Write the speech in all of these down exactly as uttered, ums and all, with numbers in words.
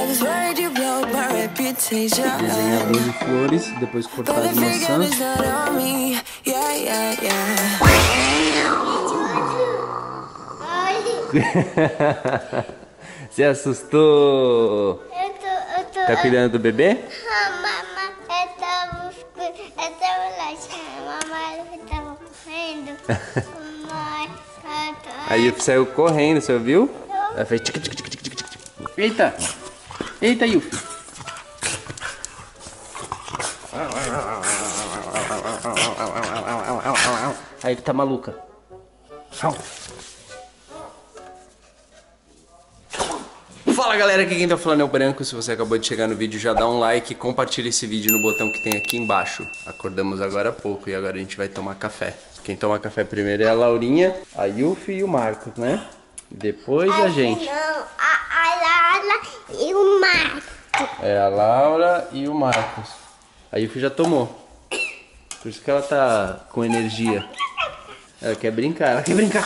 Desenhador de flores, depois cortar as maçãs. Você assustou? Eu tô, eu tô, Tá cuidando do bebê? Ah, mamãe, eu tava, eu tava lá, mamãe, eu tava correndo. Mamãe, eu tô... Aí o Yuffie saiu correndo, você ouviu? Ela fez tic, tic, tic, tic, tic, tic. Eita! Eita, Yuffie! Aí que tá maluca. Fala galera, aqui quem tá falando é o Branco. Se você acabou de chegar no vídeo, já dá um like, compartilha esse vídeo no botão que tem aqui embaixo. Acordamos agora há pouco e agora a gente vai tomar café. Quem toma café primeiro é a Laurinha, a Yuffie e o Marcos, né? Depois a gente. Não, a, a Laura e o Marcos. É a Laura e o Marcos. A Yuffie já tomou. Por isso que ela tá com energia. Ela quer brincar, ela quer brincar.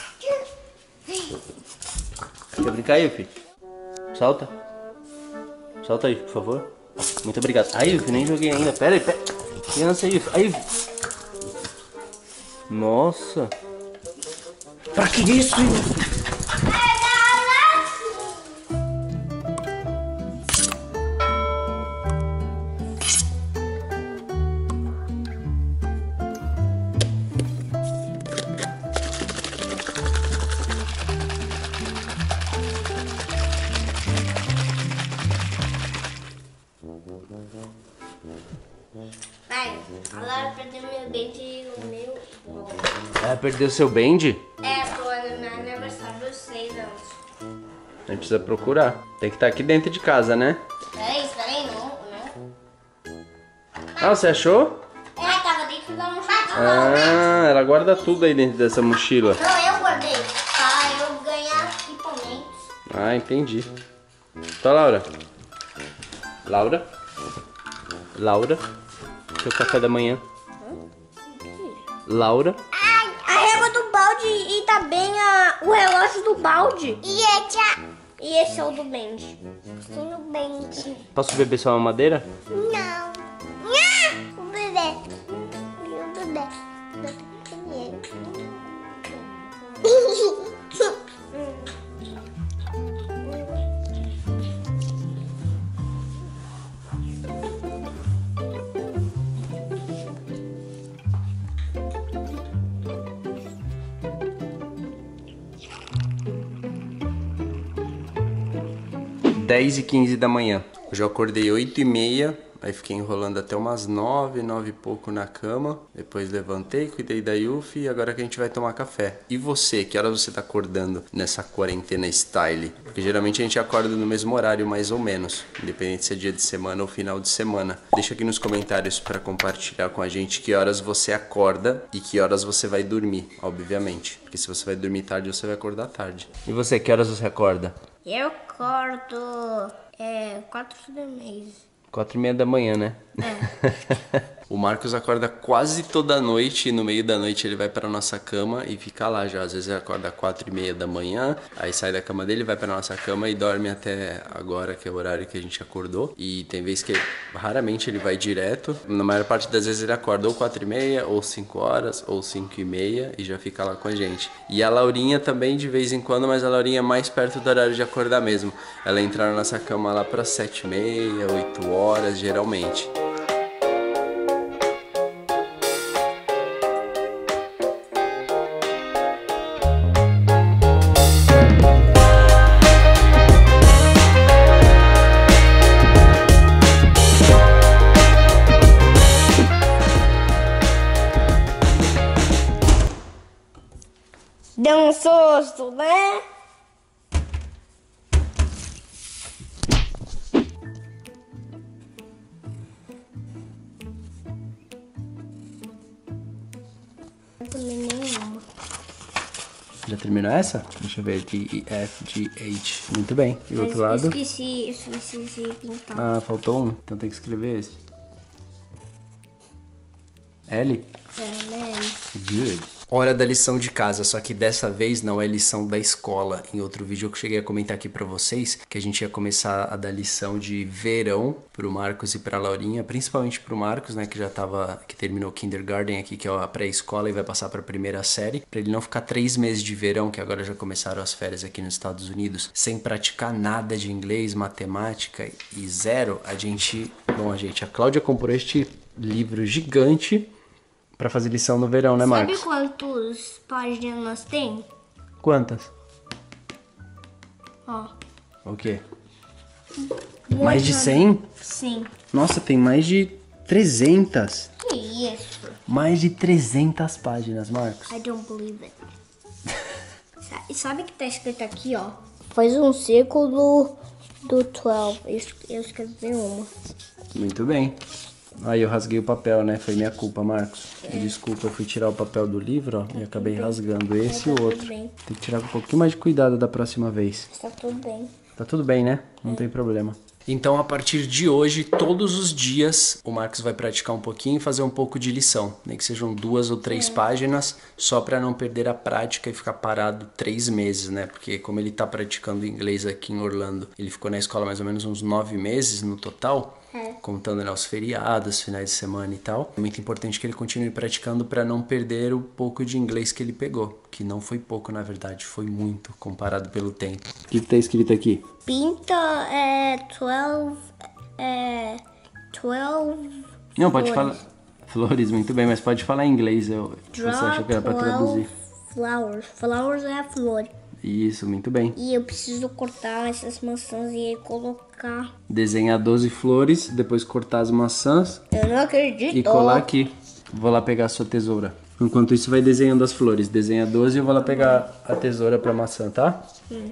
Quer brincar, Yuffie? Solta. Solta aí, por favor. Muito obrigado. Aí, Yuffie, nem joguei ainda. Pera aí, pera. Criança aí, Yuffie. Aí. Nossa. Pra que isso, Yuffie? Pai, a Laura perdeu meu bend e o meu... Ela perdeu seu bend? É, foi no meu aniversário dos seis anos. A gente precisa procurar. Tem que estar aqui dentro de casa, né? Peraí, peraí, não, não. Ah, você achou? É, tava dentro da mochila. Ah, ela guarda tudo aí dentro dessa mochila. Não, eu guardei. Pra eu ganhar equipamentos. Ah, entendi. Tá, Laura. Laura? Laura? Seu café da manhã. Laura? Ai, a régua do balde e também a, o relógio do balde. E esse, E esse é o do Benji. sim, o bend. Posso beber sua mamadeira? Não. Nha! O bebê. E o bebê. dez e quinze da manhã. Hoje eu acordei oito e meia, aí fiquei enrolando até umas nove, nove e pouco na cama. Depois levantei, cuidei da Yuffie e agora que a gente vai tomar café. E você, que horas você tá acordando nessa quarentena style? Porque geralmente a gente acorda no mesmo horário, mais ou menos, independente se é dia de semana ou final de semana. Deixa aqui nos comentários para compartilhar com a gente que horas você acorda e que horas você vai dormir, obviamente. Porque se você vai dormir tarde, você vai acordar tarde. E você, que horas você acorda? Eu acordo é, quatro da meia. Quatro e meia da manhã, né? É. O Marcos acorda quase toda noite e no meio da noite ele vai para nossa cama e fica lá já. Às vezes ele acorda quatro e meia da manhã, aí sai da cama dele, vai para nossa cama e dorme até agora, que é o horário que a gente acordou. E tem vezes que raramente ele vai direto. Na maior parte das vezes ele acorda ou quatro e meia, ou cinco horas, ou cinco e meia e já fica lá com a gente. E a Laurinha também de vez em quando, mas a Laurinha é mais perto do horário de acordar mesmo. Ela entra na nossa cama lá para sete e meia, oito horas geralmente. Deu um susto, né? Já terminou essa? Deixa eu ver. D, E, F, G, H. Muito bem. E o outro lado? Esqueci, esqueci de pintar. Ah, faltou um. Então tem que escrever esse. L? É, né? Good. Hora da lição de casa, só que dessa vez não é lição da escola. Em outro vídeo eu cheguei a comentar aqui pra vocês que a gente ia começar a dar lição de verão pro Marcos e pra Laurinha, principalmente pro Marcos, né, que já tava, que terminou o kindergarten aqui, que é a pré-escola e vai passar pra primeira série, pra ele não ficar três meses de verão, que agora já começaram as férias aqui nos Estados Unidos, sem praticar nada de inglês, matemática e zero. A gente, bom, a gente, a Cláudia comprou este livro gigante pra fazer lição no verão, né, Marcos? Sabe quantas páginas nós tem? Quantas? Ó. O quê? Mais de cem? Sim. Nossa, tem mais de trezentas. Que isso? Mais de trezentas páginas, Marcos. I don't believe it. E sabe o que tá escrito aqui, ó? Faz um círculo do doze. Eu, eu escrevi uma. Muito bem. Aí eu rasguei o papel, né? Foi minha culpa, Marcos. É. Desculpa, eu fui tirar o papel do livro, ó, e acabei rasgando esse e o outro. Tem que tirar com um pouquinho mais de cuidado da próxima vez. Tá tudo bem. Tá tudo bem, né? Não é. tem problema. Então, a partir de hoje, todos os dias, o Marcos vai praticar um pouquinho e fazer um pouco de lição. Nem que sejam duas ou três é. páginas, só para não perder a prática e ficar parado três meses, né? Porque como ele tá praticando inglês aqui em Orlando, ele ficou na escola mais ou menos uns nove meses no total, é. contando, né, os feriados, finais de semana e tal. É muito importante que ele continue praticando para não perder o pouco de inglês que ele pegou. Que não foi pouco, na verdade, foi muito comparado pelo tempo. O que tá escrito aqui? Pinta é doze, é doze. Não, pode falar flores, muito bem, mas pode falar em inglês. Eu, você acha que era pra traduzir? Flowers. Flowers é a flor. Isso, muito bem. E eu preciso cortar essas maçãs e colocar. Desenhar doze flores, depois cortar as maçãs. Eu não acredito. E colar aqui. Vou lá pegar a sua tesoura. Enquanto isso, vai desenhando as flores. Desenha doze e eu vou lá pegar a tesoura pra maçã, tá? Hum.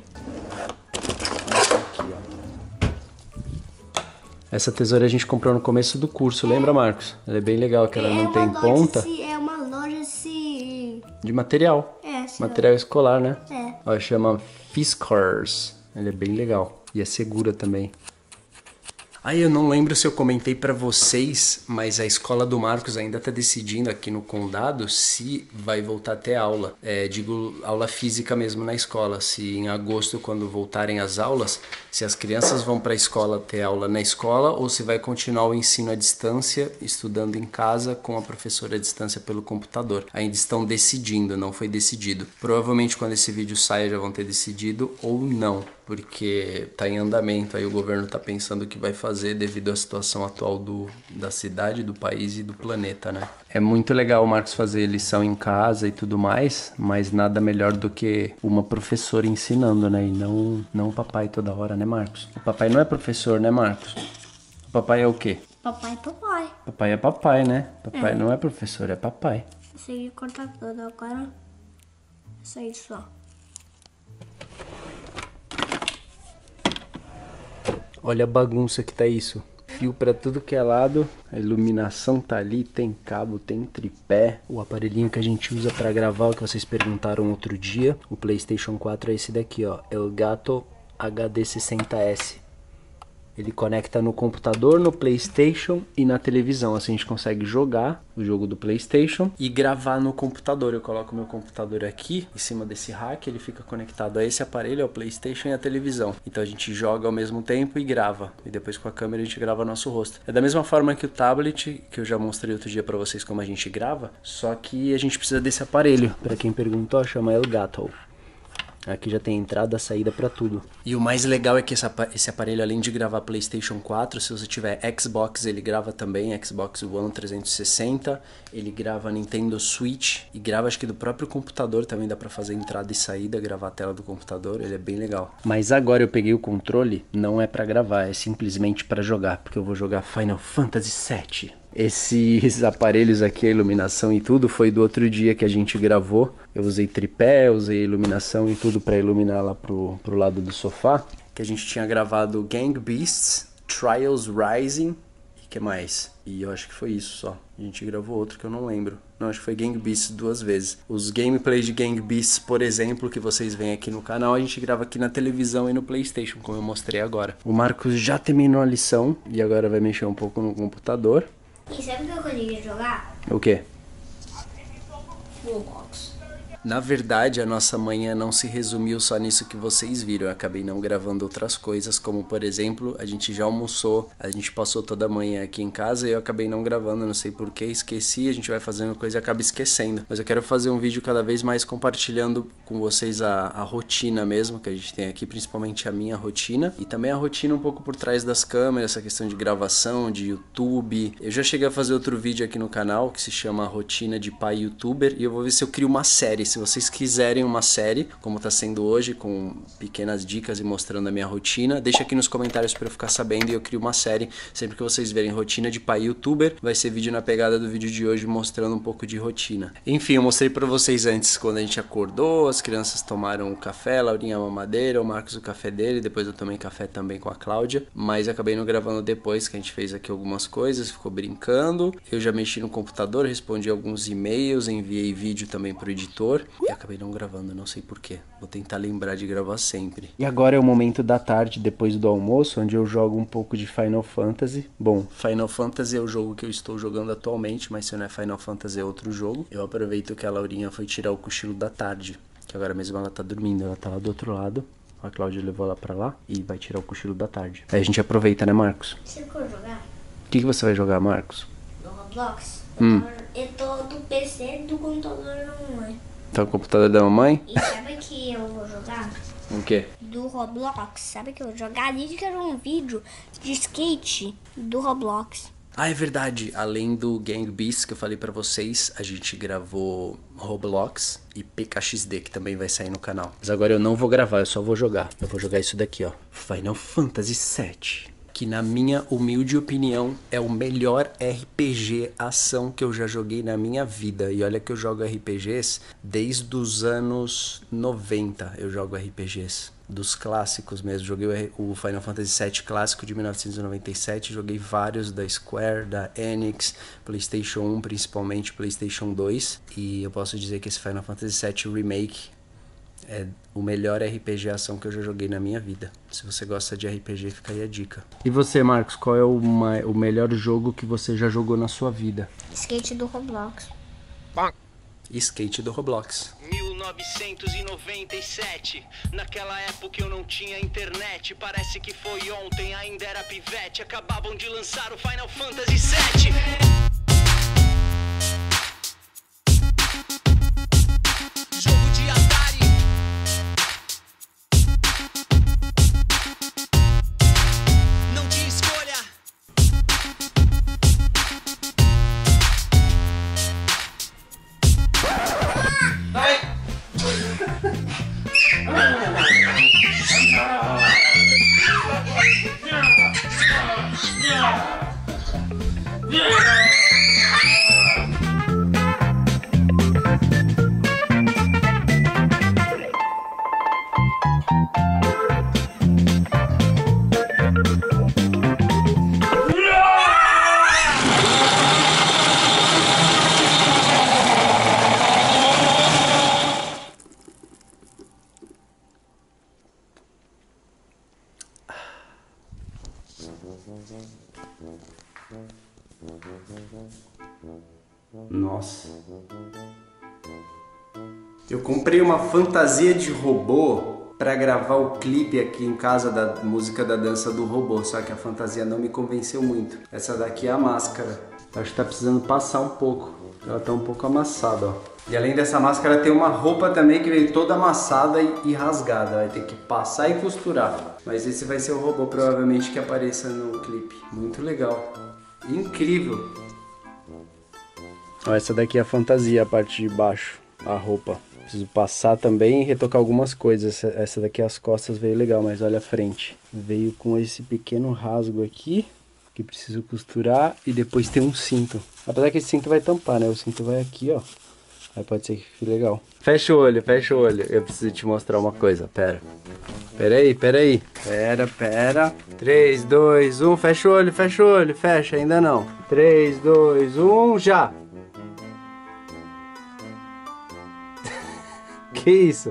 Essa tesoura a gente comprou no começo do curso, é. lembra, Marcos? Ela é bem legal, que ela é não tem ponta. Se, é uma loja se... de material. É, material escolar, né? É. Ó, chama Fiskars. Ela é bem legal. E é segura também. Aí eu não lembro se eu comentei pra vocês, mas a escola do Marcos ainda tá decidindo aqui no condado se vai voltar a ter aula. É, digo, aula física mesmo na escola. Se em agosto, quando voltarem as aulas, se as crianças vão pra escola ter aula na escola ou se vai continuar o ensino à distância, estudando em casa com a professora à distância pelo computador. Ainda estão decidindo, não foi decidido. Provavelmente quando esse vídeo saia já vão ter decidido ou não, porque tá em andamento, aí o governo tá pensando o que vai fazer devido à situação atual do, da cidade, do país e do planeta, né? É muito legal o Marcos fazer lição em casa e tudo mais, mas nada melhor do que uma professora ensinando, né? E não, não o papai toda hora, né, Marcos? O papai não é professor, né, Marcos? O papai é o quê? Papai é papai. Papai é papai, né? Papai é. não é professor, é papai. Consegui cortar tudo agora. Só isso só. Olha a bagunça que tá isso. Fio pra tudo que é lado. A iluminação tá ali, tem cabo, tem tripé. O aparelhinho que a gente usa pra gravar, o que vocês perguntaram outro dia. O PlayStation quatro é esse daqui, ó. Elgato H D sessenta S. Ele conecta no computador, no PlayStation e na televisão. Assim a gente consegue jogar o jogo do PlayStation e gravar no computador. Eu coloco meu computador aqui em cima desse rack, ele fica conectado a esse aparelho, ao PlayStation e à televisão. Então a gente joga ao mesmo tempo e grava. E depois com a câmera a gente grava nosso rosto. É da mesma forma que o tablet, que eu já mostrei outro dia pra vocês como a gente grava, só que a gente precisa desse aparelho. Pra quem perguntou, chama Elgato. Aqui já tem entrada, saída pra tudo. E o mais legal é que esse aparelho, além de gravar PlayStation quatro, se você tiver Xbox, ele grava também, Xbox One trezentos e sessenta, ele grava Nintendo Switch e grava acho que do próprio computador também, dá pra fazer entrada e saída, gravar a tela do computador, ele é bem legal. Mas agora eu peguei o controle, não é pra gravar, é simplesmente pra jogar, porque eu vou jogar Final Fantasy sete. Esses aparelhos aqui, a iluminação e tudo, foi do outro dia que a gente gravou. Eu usei tripé, usei iluminação e tudo pra iluminar lá pro, pro lado do sofá. Que a gente tinha gravado Gang Beasts, Trials Rising e que mais? E eu acho que foi isso só. A gente gravou outro que eu não lembro. Não, acho que foi Gang Beasts duas vezes. Os gameplays de Gang Beasts, por exemplo, que vocês veem aqui no canal, a gente grava aqui na televisão e no PlayStation, como eu mostrei agora. O Marcos já terminou a lição e agora vai mexer um pouco no computador. E sabe o que eu consegui jogar? O quê? Roblox. Na verdade, a nossa manhã não se resumiu só nisso que vocês viram. Eu acabei não gravando outras coisas, como por exemplo, a gente já almoçou, a gente passou toda a manhã aqui em casa e eu acabei não gravando, não sei porquê, esqueci, a gente vai fazendo coisa e acaba esquecendo. Mas eu quero fazer um vídeo cada vez mais compartilhando com vocês a, a rotina mesmo que a gente tem aqui, principalmente a minha rotina e também a rotina um pouco por trás das câmeras, essa questão de gravação, de YouTube. Eu já cheguei a fazer outro vídeo aqui no canal que se chama Rotina de Pai Youtuber e eu vou ver se eu crio uma série. Se vocês quiserem uma série, como tá sendo hoje, com pequenas dicas e mostrando a minha rotina, deixa aqui nos comentários para eu ficar sabendo e eu crio uma série. Sempre que vocês verem Rotina de Pai Youtuber, vai ser vídeo na pegada do vídeo de hoje mostrando um pouco de rotina. Enfim, eu mostrei para vocês antes quando a gente acordou, as crianças tomaram o café, a Laurinha a mamadeira, o Marcos o café dele, depois eu tomei café também com a Cláudia, mas acabei não gravando depois, que a gente fez aqui algumas coisas, ficou brincando. Eu já mexi no computador, respondi alguns e-mails, enviei vídeo também pro editor. E acabei não gravando, não sei porquê. Vou tentar lembrar de gravar sempre. E agora é o momento da tarde, depois do almoço, onde eu jogo um pouco de Final Fantasy. Bom, Final Fantasy é o jogo que eu estou jogando atualmente, mas se não é Final Fantasy é outro jogo. Eu aproveito que a Laurinha foi tirar o cochilo da tarde, que agora mesmo ela tá dormindo, ela tá lá do outro lado. A Cláudia levou ela pra lá e vai tirar o cochilo da tarde. Aí a gente aproveita, né, Marcos? Você quer jogar? O que, que você vai jogar, Marcos? Do Roblox? Hum. Eu tô do P C do computador da mamãe. Tá o computador da mamãe? E sabe que eu vou jogar? O quê? Do Roblox. Sabe que eu vou jogar? Ali que era um vídeo de skate do Roblox. Ah, é verdade. Além do Gang Beasts que eu falei pra vocês, a gente gravou Roblox e P K X D, que também vai sair no canal. Mas agora eu não vou gravar, eu só vou jogar. Eu vou jogar isso daqui, ó. Final Fantasy sete. Que na minha humilde opinião é o melhor R P G ação que eu já joguei na minha vida. E olha que eu jogo R P Gs desde os anos noventa, eu jogo R P Gs. Dos clássicos mesmo, joguei o Final Fantasy sete clássico de mil novecentos e noventa e sete, joguei vários da Square, da Enix, PlayStation um principalmente, PlayStation dois. E eu posso dizer que esse Final Fantasy sete Remake é o melhor R P G ação que eu já joguei na minha vida. Se você gosta de R P G, fica aí a dica. E você, Marcos, qual é o, o melhor jogo que você já jogou na sua vida? Skate do Roblox. Skate do Roblox. mil novecentos e noventa e sete, naquela época eu não tinha internet. Parece que foi ontem, ainda era pivete. Acabavam de lançar o Final Fantasy sete. Jogo de Atari. Não tinha escolha. Nossa. Eu comprei uma fantasia de robô pra gravar o clipe aqui em casa da música da dança do robô, só que a fantasia não me convenceu muito. Essa daqui é a máscara. Acho que tá precisando passar um pouco. Ela tá um pouco amassada, ó. E além dessa máscara tem uma roupa também que veio toda amassada e, e rasgada. Vai ter que passar e costurar. Mas esse vai ser o robô provavelmente que apareça no clipe. Muito legal. Incrível. Ó, essa daqui é a fantasia, a parte de baixo, a roupa. Preciso passar também e retocar algumas coisas. Essa, essa daqui as costas veio legal, mas olha a frente. Veio com esse pequeno rasgo aqui, que preciso costurar, e depois tem um cinto. Apesar que esse cinto vai tampar, né? O cinto vai aqui, ó. Aí pode ser que fique legal. Fecha o olho, fecha o olho. Eu preciso te mostrar uma coisa, pera. Pera aí, pera aí. Pera, pera. três, dois, um, fecha o olho, fecha o olho, fecha, ainda não. três, dois, um, já! Que isso?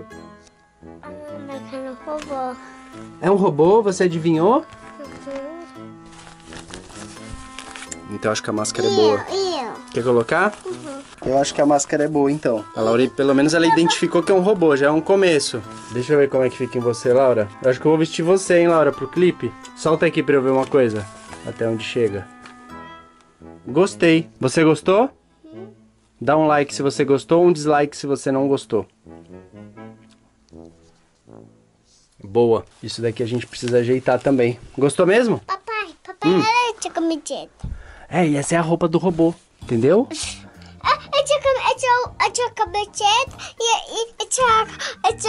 É um robô. É um robô? Você adivinhou? Uhum. Então acho que a máscara é boa. E eu? Quer colocar? Uhum. Eu acho que a máscara é boa, então. A Laura, pelo menos, ela identificou que é um robô, já é um começo. Deixa eu ver como é que fica em você, Laura. Eu acho que eu vou vestir você, hein, Laura, pro clipe. Solta aqui pra eu ver uma coisa. Até onde chega. Gostei. Você gostou? Dá um like se você gostou, um dislike se você não gostou. Boa. Isso daqui a gente precisa ajeitar também. Gostou mesmo? Papai, papai, Hum. olha essa camiseta. É, e essa é a roupa do robô, entendeu? Essa é a camiseta e essa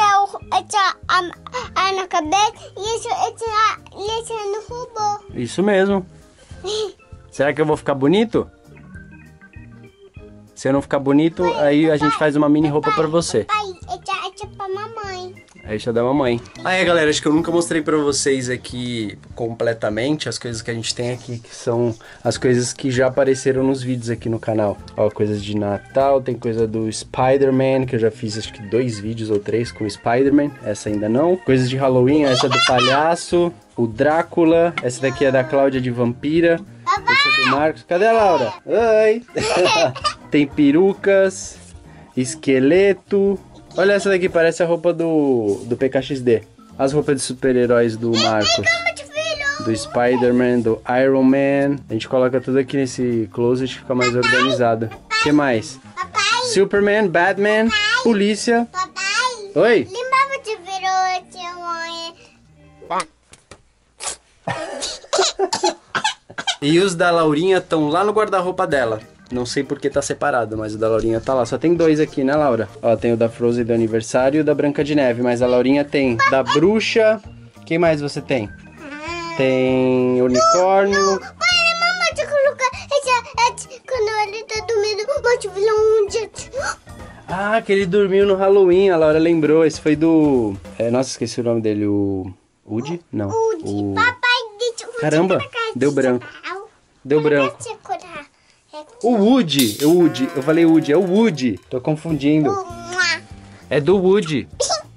é na cabeça e essa é no robô. Isso mesmo. Será que eu vou ficar bonito? Se eu não ficar bonito, aí a gente faz uma mini roupa pra você. Pai, essa é pra mamãe. Essa é da mamãe. Aí, galera, acho que eu nunca mostrei pra vocês aqui completamente as coisas que a gente tem aqui, que são as coisas que já apareceram nos vídeos aqui no canal. Ó, coisas de Natal, tem coisa do Spider-Man, que eu já fiz acho que dois vídeos ou três com o Spider-Man. Essa ainda não. Coisas de Halloween, essa é do palhaço, o Drácula. Essa daqui é da Cláudia de Vampira. Essa é do Marcos. Cadê a Laura? Oi! Tem perucas, esqueleto. Olha essa daqui, parece a roupa do, do P K X D. As roupas de super-heróis do Marcos. Do Spider-Man, do Iron Man. A gente coloca tudo aqui nesse closet e fica mais organizado. O que mais? Superman, Batman, polícia. Papai, Oi? lembrava de ver tia mãe. E os da Laurinha estão lá no guarda-roupa dela. Não sei porque tá separado, mas o da Laurinha tá lá. Só tem dois aqui, né, Laura? Ó, tem o da Frozen do aniversário e o da Branca de Neve. Mas a Laurinha tem da Bruxa. Quem mais você tem? Tem unicórnio. Pai, mamãe, te colocar essa, quando ele tá dormindo, mas te viu um dia. Ah, que ele dormiu no Halloween. A Laura lembrou. Esse foi do... É, nossa, esqueci o nome dele. O... Woody? Não. O... Papai, deixa eu Caramba, deu branco. Deu branco. O Woody, o Woody, eu falei Woody, é o Woody. Tô confundindo. É do Woody.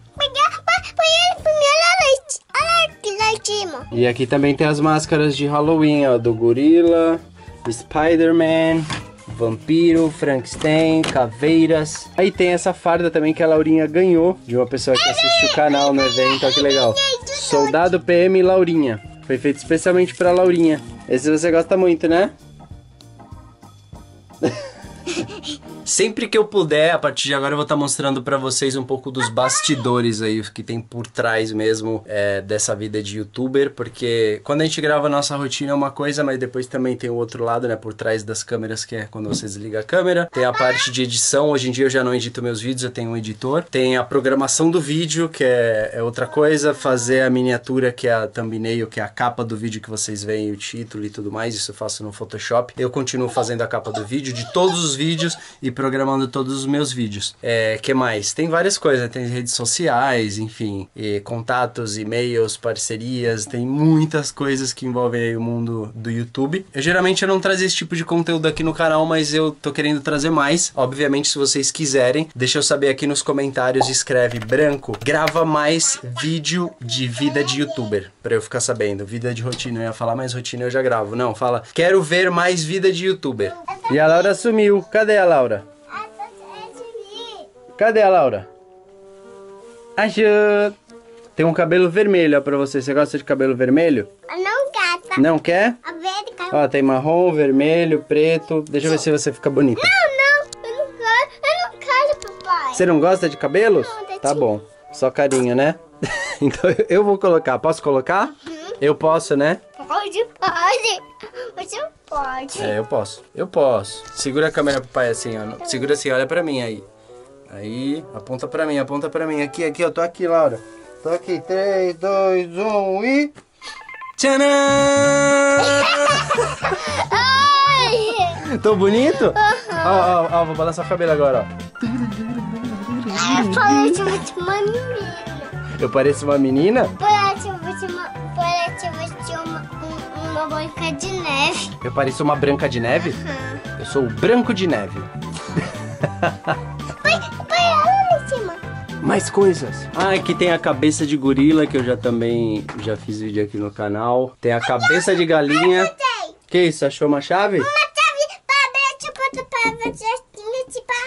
E aqui também tem as máscaras de Halloween, ó, do gorila, Spider-Man, vampiro, Frankenstein, caveiras. Aí tem essa farda também que a Laurinha ganhou de uma pessoa que assiste o canal no evento, ó, que legal. Soldado P M Laurinha. Foi feito especialmente pra Laurinha. Esse você gosta muito, né? Sempre que eu puder, a partir de agora eu vou estar mostrando pra vocês um pouco dos bastidores aí, que tem por trás mesmo é, dessa vida de youtuber, porque quando a gente grava a nossa rotina é uma coisa, mas depois também tem o outro lado, né, por trás das câmeras, que é quando você desliga a câmera. Tem a parte de edição, hoje em dia eu já não edito meus vídeos, eu tenho um editor. Tem a programação do vídeo, que é, é outra coisa, fazer a miniatura, que é a thumbnail, que é a capa do vídeo que vocês veem, o título e tudo mais, isso eu faço no Photoshop. Eu continuo fazendo a capa do vídeo, de todos os vídeos, e programando todos os meus vídeos. É, que mais? Tem várias coisas, tem redes sociais, enfim, e contatos, e-mails, parcerias, tem muitas coisas que envolvem aí o mundo do YouTube. Eu geralmente eu não trago esse tipo de conteúdo aqui no canal, mas eu tô querendo trazer mais. Obviamente, se vocês quiserem, deixa eu saber aqui nos comentários, escreve Branco, grava mais vídeo de vida de youtuber, pra eu ficar sabendo. Vida de rotina, eu ia falar, mas rotina eu já gravo. Não, fala, quero ver mais vida de youtuber. E a Laura sumiu. Cadê a Laura? Cadê a Laura? Achou! Tem um cabelo vermelho, ó, pra você. Você gosta de cabelo vermelho? Não gata. Não quer? A ver, cara. Ó, tem marrom, vermelho, preto. Deixa eu ver se você fica bonita. Não, não. Eu não quero. Eu não quero, papai. Você não gosta de cabelos? Não, Tatinho. Tá bom. Só carinho, né? Então eu vou colocar. Posso colocar? Uhum. Eu posso, né? Pode, pode. Você pode. É, eu posso. Eu posso. Segura a câmera pro pai assim, ó. Segura assim, olha pra mim aí. Aí, aponta pra mim, aponta pra mim. Aqui, aqui, eu tô aqui, Laura. Tô aqui. três, dois, um e... Tcharam! Ai! Tô bonito? Ó, ó, ó, vou balançar o cabelo agora, ó. Eu falei que você é uma menina. Eu pareço uma menina? Parece você uma, parece você uma, um- uma branca de neve. Eu pareço uma branca de neve? Eu sou o branco de neve. Pai, pai, olha lá em cima. Mais coisas. Ah, aqui tem a cabeça de gorila, que eu já também já fiz vídeo aqui no canal. Tem a cabeça de galinha. Sei. Que isso, achou uma chave? Uma chave para abrir a porta para você. Para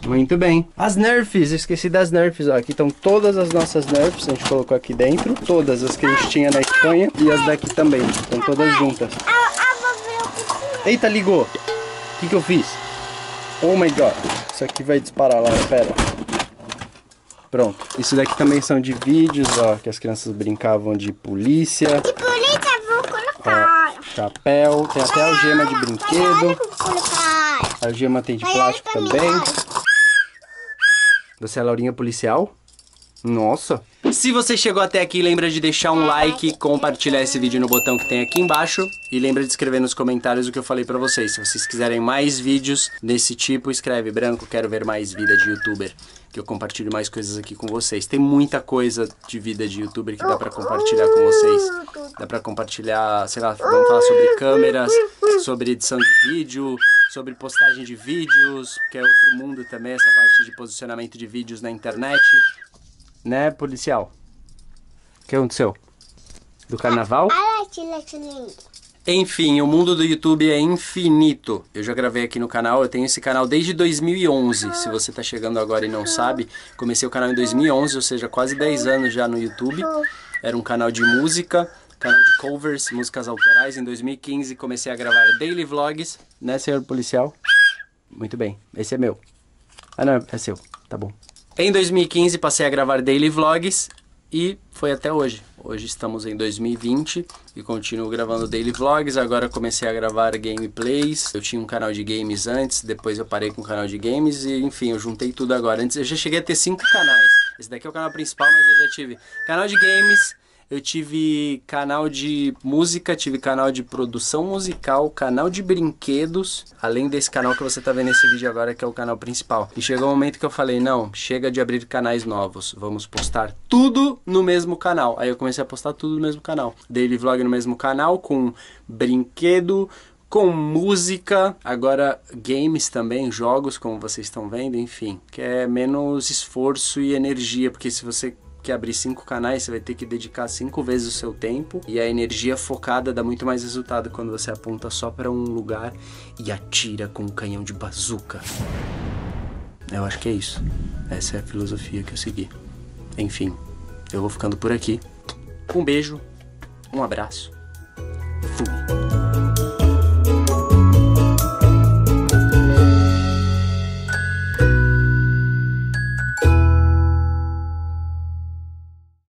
Muito bem. As Nerfs, eu esqueci das Nerfs, ó. Aqui estão todas as nossas Nerfs, a gente colocou aqui dentro. Todas as que a gente tinha na Espanha e as daqui também. Estão todas juntas. Eita, ligou. O que que eu fiz? Oh my god. Isso aqui vai disparar lá, pera. Pronto. Isso daqui também são de vídeos, ó. Que as crianças brincavam de polícia. De polícia, vou colocar. Ó, chapéu. Tem até algema de brinquedo. A algema tem de plástico também. Você é a Laurinha policial? Nossa. Se você chegou até aqui, lembra de deixar um like, compartilhar esse vídeo no botão que tem aqui embaixo e lembra de escrever nos comentários o que eu falei pra vocês. Se vocês quiserem mais vídeos desse tipo, escreve branco, quero ver mais vida de youtuber, que eu compartilho mais coisas aqui com vocês. Tem muita coisa de vida de youtuber que dá pra compartilhar com vocês. Dá pra compartilhar, sei lá, vamos falar sobre câmeras, sobre edição de vídeo, sobre postagem de vídeos, que é outro mundo também, essa parte de posicionamento de vídeos na internet. Né, policial? O que aconteceu? Do carnaval? Enfim, o mundo do YouTube é infinito. Eu já gravei aqui no canal, eu tenho esse canal desde dois mil e onze. Se você tá chegando agora e não sabe, comecei o canal em dois mil e onze, ou seja, quase dez anos já no YouTube. Era um canal de música, canal de covers, músicas autorais. Em dois mil e quinze comecei a gravar daily vlogs, né, senhor policial? Muito bem, esse é meu. Ah não, é seu, tá bom. Em dois mil e quinze passei a gravar daily vlogs e foi até hoje. Hoje estamos em dois mil e vinte e continuo gravando daily vlogs. Agora comecei a gravar gameplays. Eu tinha um canal de games antes, depois eu parei com o canal de games e enfim, eu juntei tudo agora. Antes eu já cheguei a ter cinco canais. Esse daqui é o canal principal, mas eu já tive canal de games, eu tive canal de música, tive canal de produção musical, canal de brinquedos, além desse canal que você tá vendo nesse vídeo agora, que é o canal principal. E chegou um momento que eu falei, não, chega de abrir canais novos, vamos postar tudo no mesmo canal. Aí eu comecei a postar tudo no mesmo canal. Daily vlog no mesmo canal, com brinquedo, com música, agora games também, jogos, como vocês estão vendo, enfim. Que é menos esforço e energia, porque se você que abrir cinco canais, você vai ter que dedicar cinco vezes o seu tempo e a energia focada dá muito mais resultado quando você aponta só para um lugar e atira com um canhão de bazuca. Eu acho que é isso. Essa é a filosofia que eu segui. Enfim, eu vou ficando por aqui. Um beijo, um abraço